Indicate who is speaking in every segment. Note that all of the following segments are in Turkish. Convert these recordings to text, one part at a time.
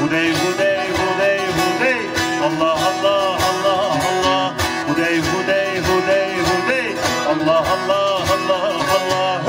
Speaker 1: Hudey hudey hudey hudey, Allah Allah Allah Allah. Hudey hudey hudey hudey, Allah Allah Allah Allah.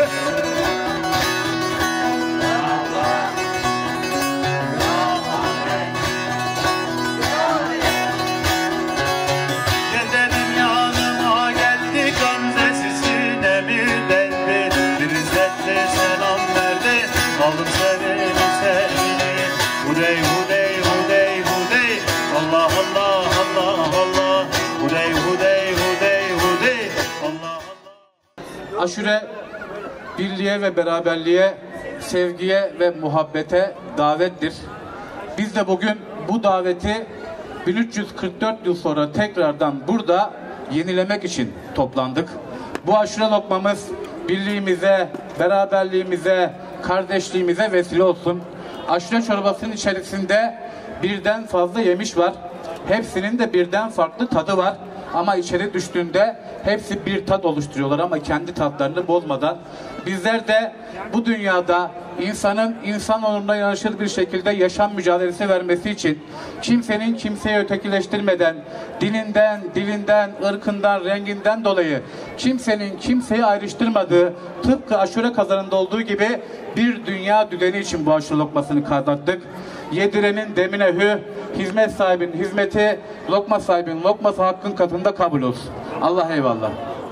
Speaker 1: Dedenim yanıma geldi, gamzesi sinemiden bir izzetle selam verdi. Aldım sevini sevini. Hudey hudey hudey hudey, Allah Allah Allah Allah. Hudey hudey hudey hudey, Allah Allah.
Speaker 2: Aşure birliğe ve beraberliğe, sevgiye ve muhabbete davettir. Biz de bugün bu daveti 1344 yıl sonra tekrardan burada yenilemek için toplandık. Bu aşure lokmamız birliğimize, beraberliğimize, kardeşliğimize vesile olsun. Aşure çorbasının içerisinde birden fazla yemiş var. Hepsinin de birden farklı tadı var. Ama içeri düştüğünde hepsi bir tat oluşturuyorlar ama kendi tatlarını bozmadan. Bizler de bu dünyada insanın insan onuruna yanaşır bir şekilde yaşam mücadelesi vermesi için kimsenin kimseyi ötekileştirmeden, dilinden, ırkından, renginden dolayı kimsenin kimseyi ayrıştırmadığı, tıpkı aşure kazanında olduğu gibi bir dünya düzeni için bu aşure lokmasını kazandık. Yedirenin demine hü, hizmet sahibinin hizmeti, lokma sahibinin lokması hakkın katında kabul olsun. Allah eyvallah.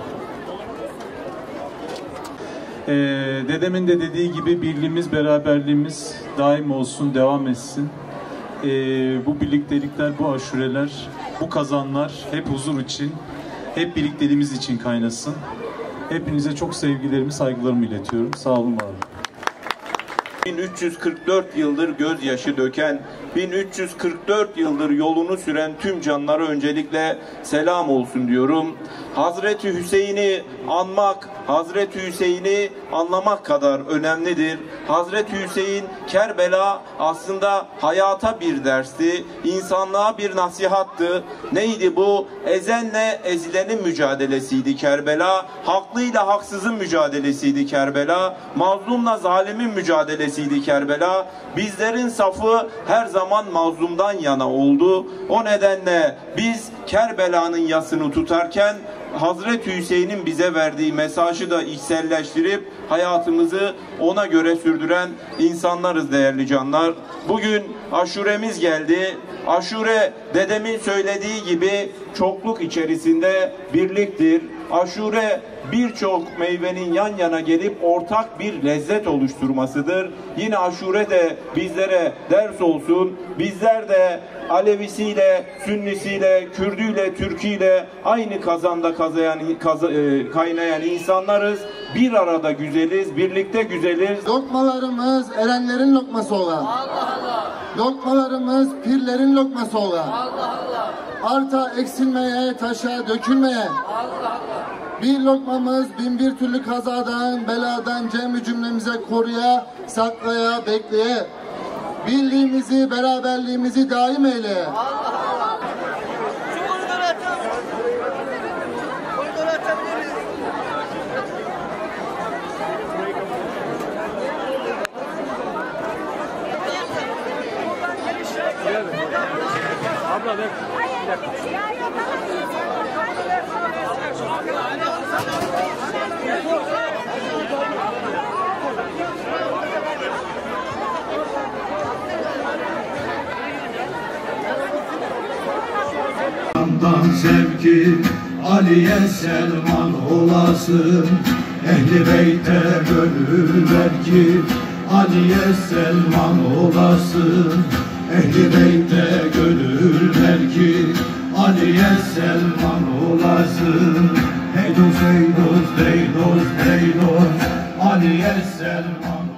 Speaker 3: Dedemin de dediği gibi birliğimiz, beraberliğimiz daim olsun, devam etsin. Bu birliktelikler, bu aşureler, bu kazanlar hep huzur için, hep birlikteliğimiz için kaynasın. Hepinize çok sevgilerimi, saygılarımı iletiyorum. Sağ olun, var olun.
Speaker 4: 1344 yıldır gözyaşı döken, 1344 yıldır yolunu süren tüm canlara öncelikle selam olsun diyorum. Hazreti Hüseyin'i anmak, Hazreti Hüseyin'i anlamak kadar önemlidir. Hazreti Hüseyin, Kerbela aslında hayata bir dersti, insanlığa bir nasihattı. Neydi bu? Ezenle ezilenin mücadelesiydi Kerbela, haklıyla haksızın mücadelesiydi Kerbela, mazlumla zalimin mücadelesiydi Kerbela. Bizlerin safı her zaman mazlumdan yana oldu. O nedenle biz Kerbela'nın yasını tutarken Hazreti Hüseyin'in bize verdiği mesajı da içselleştirip hayatımızı ona göre sürdüren insanlarız değerli canlar. Bugün aşuremiz geldi. Aşure, dedemin söylediği gibi, çokluk içerisinde birliktir. Aşure birçok meyvenin yan yana gelip ortak bir lezzet oluşturmasıdır. Yine aşure de bizlere ders olsun. Bizler de Alevisiyle, Sünnisiyle, Kürdüyle, Türküyle aynı kazanda kaynayan insanlarız. Bir arada güzeliz, birlikte güzeliz.
Speaker 5: Lokmalarımız erenlerin lokması ola. Allah Allah. Lokmalarımız pirlerin lokması ola. Allah Allah. Arta eksilmeye, taşa dökülmeye. Allah Allah. Bir lokmamız bin bir türlü kazadan, beladan cem-i cümlemize koruya, saklaya, bekleye. Birliğimizi, beraberliğimizi daim eyle. Allah Allah.
Speaker 6: Abla ver.
Speaker 7: Sevki Ali'ye Selman olasın, Ehli Beyt'e gönül ver ki Ali'ye Selman olasın, Ehli Beyt'e gönül ver ki Ali'ye Selman olasın. Hey dost, hey dost, hey dost, hey dost, Ali'ye Selman